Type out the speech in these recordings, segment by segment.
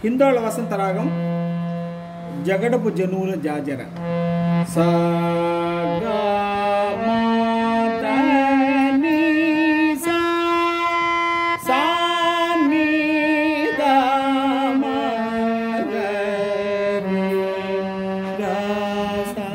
హిందోళ వసంత రాగం జగడపు జనువుల జాజర సా గా మా ద ని సా సా ని ద మా గ రి గ సా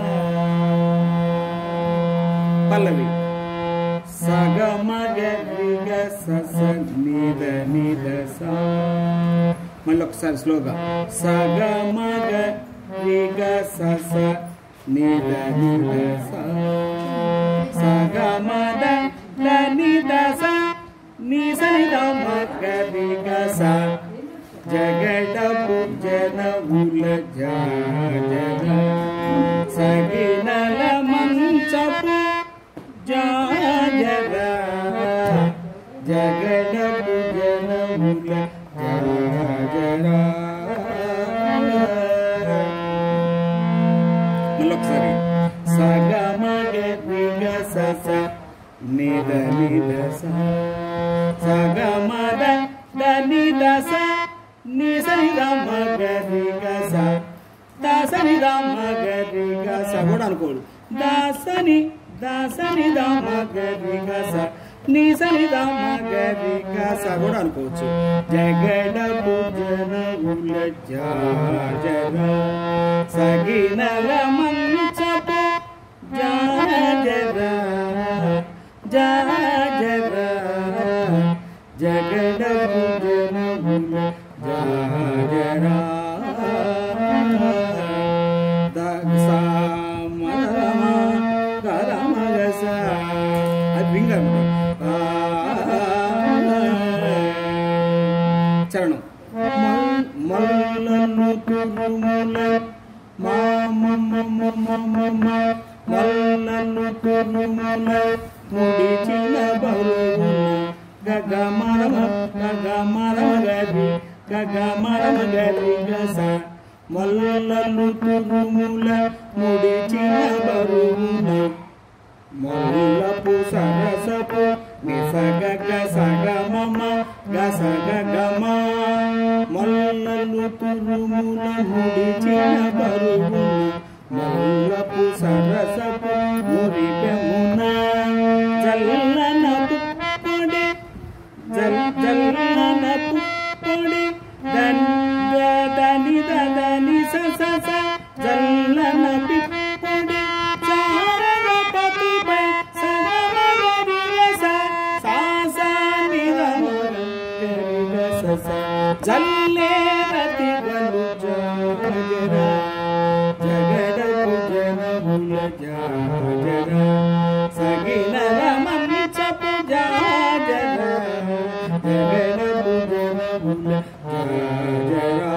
పల్లవి సగ మగ రి గ స స ని ద సా మళ్ళీ ఒకసారి స్లోగా సగ మగ రి గ స స ని ద సా సగ మద ద ని ద సా ని స ని ద మగ రి గ సా జగడపు జనవుల జాజర సగినల మంచపు జాజర జగడపు జనవుల మళ్ళొకసారి సగ మగ రి గ స స ని ద సా సగ మద ద ని ద సా ని స ని ద మగ రి గ సా ద స ని ద మగ రి గ సా కూడా అనుకోడు ద స ని ద మగ రి గ సా ని స ని ద మగ రి గ సా కూడా అనుకోవచ్చు జగడపు జనవుల జాజర సగినల మంచపు జాజర జాజర జగడపు జనవుల జాజర ద సా మ గ మ గ సా అది వింగర్ చరణం మల్లను తురుముల మల్లను తురుముల ముడిచిన బరువున గగ మరమ గరి గస మల్లను తురుముల ముడిచిన బరువున మల్లపు సరసపు నిసగ గసగ మమ గసగ గమ మల్లలు తురుముల ముడిచిన బరువున మల్లపు సరసపు మురిపెమున జల్లన పుప్పొడి జల్లన పుప్పొడి దని దని స స స జల్లన పిప్పొడి జల్లేరతి గలు జాజర జగడపు జనవుల జాజర సగినల మంచపు జాజర జగడపు జనవుల జాజర